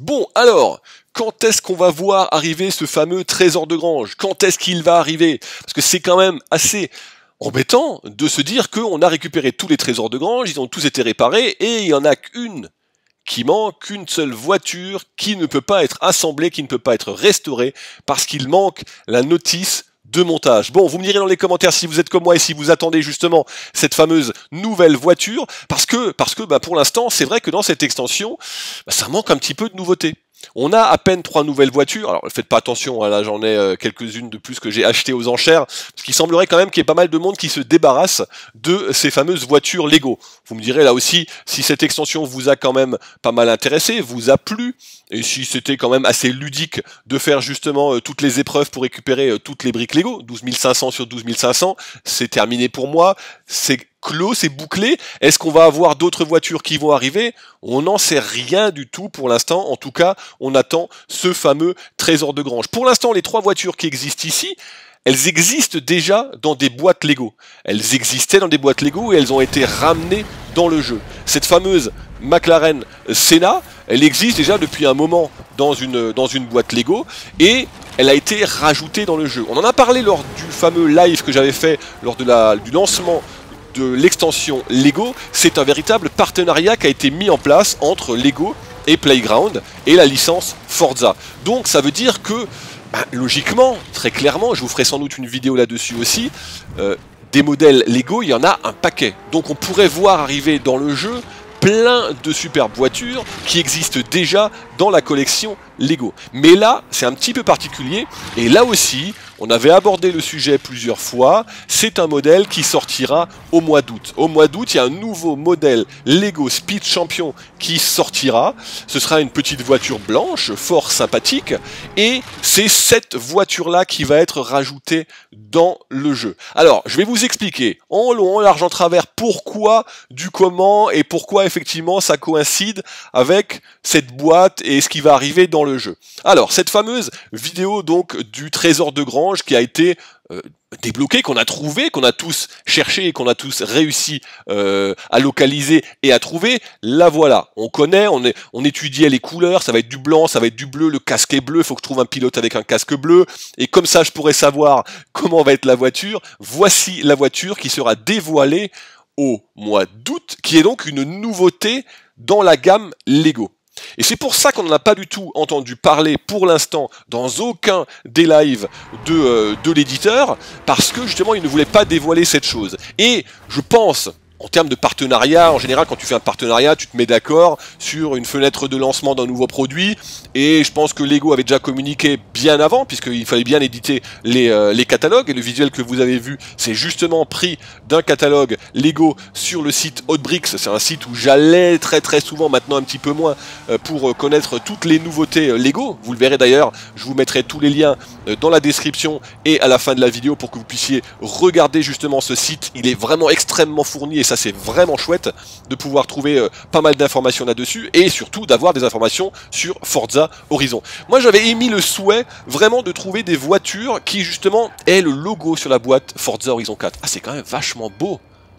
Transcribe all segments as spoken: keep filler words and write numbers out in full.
Bon, alors, quand est-ce qu'on va voir arriver ce fameux trésor de grange? Quand est-ce qu'il va arriver? Parce que c'est quand même assez embêtant de se dire qu'on a récupéré tous les trésors de grange, ils ont tous été réparés, et il n'y en a qu'une qui manque, une seule voiture qui ne peut pas être assemblée, qui ne peut pas être restaurée, parce qu'il manque la notice de montage. Bon, vous me direz dans les commentaires si vous êtes comme moi et si vous attendez justement cette fameuse nouvelle voiture, parce que, parce que bah, pour l'instant, c'est vrai que dans cette extension, bah, ça manque un petit peu de nouveauté. On a à peine trois nouvelles voitures, alors faites pas attention, hein, là j'en ai euh, quelques-unes de plus que j'ai achetées aux enchères, parce qu'il semblerait quand même qu'il y ait pas mal de monde qui se débarrasse de ces fameuses voitures Lego. Vous me direz là aussi, si cette extension vous a quand même pas mal intéressé, vous a plu, et si c'était quand même assez ludique de faire justement euh, toutes les épreuves pour récupérer euh, toutes les briques Lego, douze mille cinq cents sur douze mille cinq cents, c'est terminé pour moi, c'est clos, c'est bouclé. Est-ce qu'on va avoir d'autres voitures qui vont arriver? On n'en sait rien du tout pour l'instant. En tout cas, on attend ce fameux trésor de grange. Pour l'instant, les trois voitures qui existent ici, elles existent déjà dans des boîtes Lego. Elles existaient dans des boîtes Lego et elles ont été ramenées dans le jeu. Cette fameuse McLaren Senna, elle existe déjà depuis un moment dans une, dans une boîte Lego et elle a été rajoutée dans le jeu. On en a parlé lors du fameux live que j'avais fait lors de la, du lancement de l'extension Lego. C'est un véritable partenariat qui a été mis en place entre Lego et Playground et la licence Forza. Donc ça veut dire que, bah, logiquement, très clairement, je vous ferai sans doute une vidéo là-dessus aussi, euh, des modèles Lego, il y en a un paquet. Donc on pourrait voir arriver dans le jeu plein de superbes voitures qui existent déjà dans la collection Lego. Mais là, c'est un petit peu particulier, et là aussi, on avait abordé le sujet plusieurs fois, c'est un modèle qui sortira au mois d'août. Au mois d'août, il y a un nouveau modèle Lego Speed Champion qui sortira. Ce sera une petite voiture blanche, fort sympathique, et c'est cette voiture-là qui va être rajoutée dans le jeu. Alors, je vais vous expliquer en long, en large, en travers, pourquoi, du comment, et pourquoi effectivement ça coïncide avec cette boîte et ce qui va arriver dans le jeu. Alors, cette fameuse vidéo donc du trésor de grange qui a été euh, débloqué, qu'on a trouvé, qu'on a tous cherché et qu'on a tous réussi euh, à localiser et à trouver, la voilà. On connaît, on, est, on étudiait les couleurs, ça va être du blanc, ça va être du bleu, le casque est bleu, il faut que je trouve un pilote avec un casque bleu, et comme ça je pourrais savoir comment va être la voiture. Voici la voiture qui sera dévoilée au mois d'août, qui est donc une nouveauté dans la gamme Lego. Et c'est pour ça qu'on n'en a pas du tout entendu parler pour l'instant dans aucun des lives de, euh, de l'éditeur, parce que justement il ne voulait pas dévoiler cette chose. Et je pense, en termes de partenariat, en général quand tu fais un partenariat, tu te mets d'accord sur une fenêtre de lancement d'un nouveau produit, et je pense que Lego avait déjà communiqué bien avant, puisqu'il fallait bien éditer les, euh, les catalogues, et le visuel que vous avez vu, c'est justement pris d'un catalogue Lego sur le site Hotbricks. C'est un site où j'allais très très souvent, maintenant un petit peu moins, euh, pour connaître toutes les nouveautés euh, Lego. Vous le verrez d'ailleurs, je vous mettrai tous les liens euh, dans la description et à la fin de la vidéo pour que vous puissiez regarder justement ce site. Il est vraiment extrêmement fourni, et ça c'est vraiment chouette de pouvoir trouver euh, pas mal d'informations là-dessus, et surtout d'avoir des informations sur Forza Horizon. Moi j'avais émis le souhait vraiment de trouver des voitures qui justement aient le logo sur la boîte Forza Horizon quatre. Ah, c'est quand même vachement beau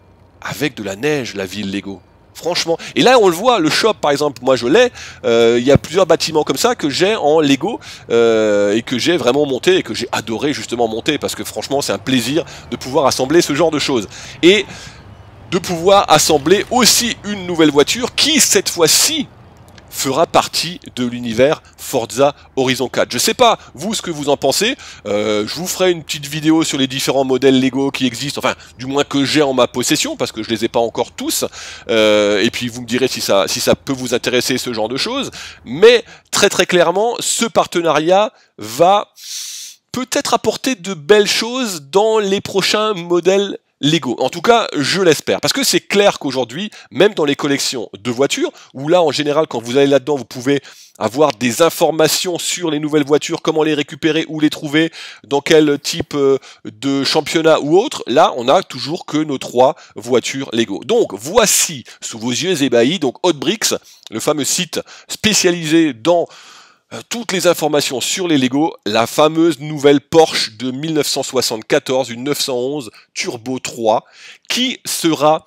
avec de la neige, la ville Lego. Franchement. Et là on le voit, le shop par exemple, moi je l'ai, euh, il y a plusieurs bâtiments comme ça que j'ai en Lego euh, et que j'ai vraiment monté et que j'ai adoré justement monter, parce que franchement c'est un plaisir de pouvoir assembler ce genre de choses. Et de pouvoir assembler aussi une nouvelle voiture qui cette fois-ci fera partie de l'univers Forza Horizon quatre. Je sais pas, vous, ce que vous en pensez. Euh, je vous ferai une petite vidéo sur les différents modèles Lego qui existent, enfin, du moins que j'ai en ma possession, parce que je les ai pas encore tous. Euh, et puis, vous me direz si ça, si ça peut vous intéresser, ce genre de choses. Mais, très très clairement, ce partenariat va peut-être apporter de belles choses dans les prochains modèles Lego. En tout cas, je l'espère. Parce que c'est clair qu'aujourd'hui, même dans les collections de voitures, où là, en général, quand vous allez là-dedans, vous pouvez avoir des informations sur les nouvelles voitures, comment les récupérer, où les trouver, dans quel type de championnat ou autre. Là, on n'a toujours que nos trois voitures Lego. Donc, voici, sous vos yeux ébahis, donc Hotbricks, le fameux site spécialisé dans toutes les informations sur les Lego, la fameuse nouvelle Porsche de mille neuf cent soixante-quatorze, une neuf cent onze Turbo trois, qui sera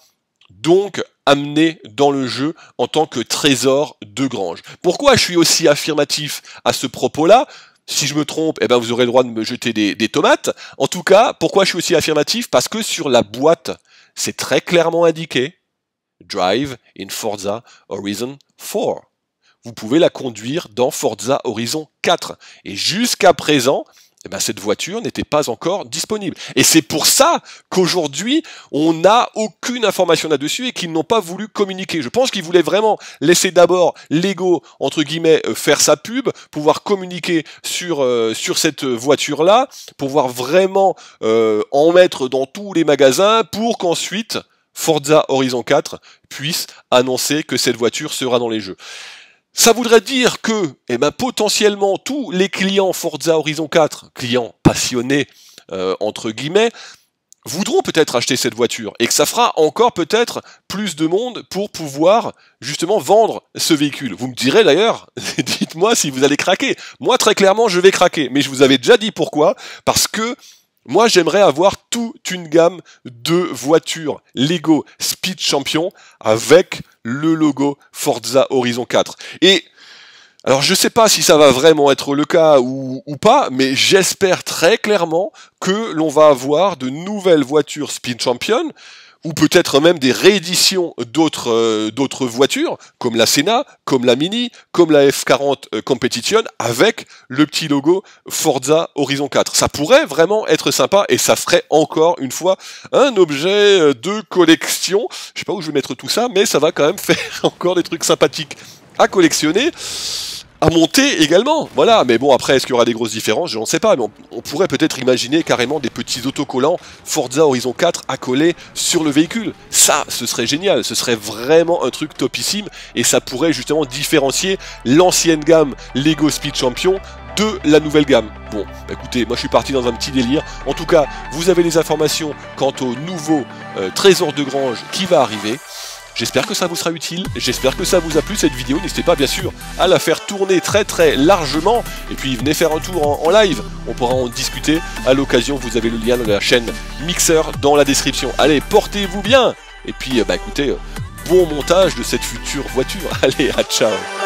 donc amené dans le jeu en tant que trésor de grange. Pourquoi je suis aussi affirmatif à ce propos-là ? Si je me trompe, eh ben vous aurez le droit de me jeter des, des tomates. En tout cas, pourquoi je suis aussi affirmatif ? Parce que sur la boîte, c'est très clairement indiqué « Drive in Forza Horizon quatre ». Vous pouvez la conduire dans Forza Horizon quatre. Et jusqu'à présent, eh ben cette voiture n'était pas encore disponible. Et c'est pour ça qu'aujourd'hui, on n'a aucune information là-dessus et qu'ils n'ont pas voulu communiquer. Je pense qu'ils voulaient vraiment laisser d'abord Lego, entre guillemets, faire sa pub, pouvoir communiquer sur, euh, sur cette voiture-là, pouvoir vraiment euh, en mettre dans tous les magasins pour qu'ensuite Forza Horizon quatre puisse annoncer que cette voiture sera dans les jeux. Ça voudrait dire que, eh ben, potentiellement, tous les clients Forza Horizon quatre, clients passionnés, euh, entre guillemets, voudront peut-être acheter cette voiture, et que ça fera encore peut-être plus de monde pour pouvoir, justement, vendre ce véhicule. Vous me direz d'ailleurs, dites-moi si vous allez craquer. Moi, très clairement, je vais craquer, mais je vous avais déjà dit pourquoi, parce que moi, j'aimerais avoir toute une gamme de voitures Lego Speed Champion avec le logo Forza Horizon quatre. Et alors, je sais pas si ça va vraiment être le cas ou, ou pas, mais j'espère très clairement que l'on va avoir de nouvelles voitures Speed Champion, ou peut-être même des rééditions d'autres euh, d'autres voitures, comme la Senna, comme la Mini, comme la F quarante euh, Competition, avec le petit logo Forza Horizon quatre. Ça pourrait vraiment être sympa, et ça ferait encore une fois un objet de collection. Je sais pas où je vais mettre tout ça, mais ça va quand même faire encore des trucs sympathiques à collectionner. À monter également, voilà, mais bon, après, est-ce qu'il y aura des grosses différences? Je n'en sais pas, mais on, on pourrait peut-être imaginer carrément des petits autocollants Forza Horizon quatre à coller sur le véhicule. Ça, ce serait génial, ce serait vraiment un truc topissime, et ça pourrait justement différencier l'ancienne gamme Lego Speed Champion de la nouvelle gamme. Bon, bah écoutez, moi je suis parti dans un petit délire. En tout cas, vous avez les informations quant au nouveau euh, trésor de grange qui va arriver. J'espère que ça vous sera utile, j'espère que ça vous a plu cette vidéo, n'hésitez pas bien sûr à la faire tourner très très largement, et puis venez faire un tour en, en live, on pourra en discuter à l'occasion, vous avez le lien de la chaîne Mixer dans la description. Allez, portez-vous bien, et puis bah écoutez, bon montage de cette future voiture, allez, à ciao.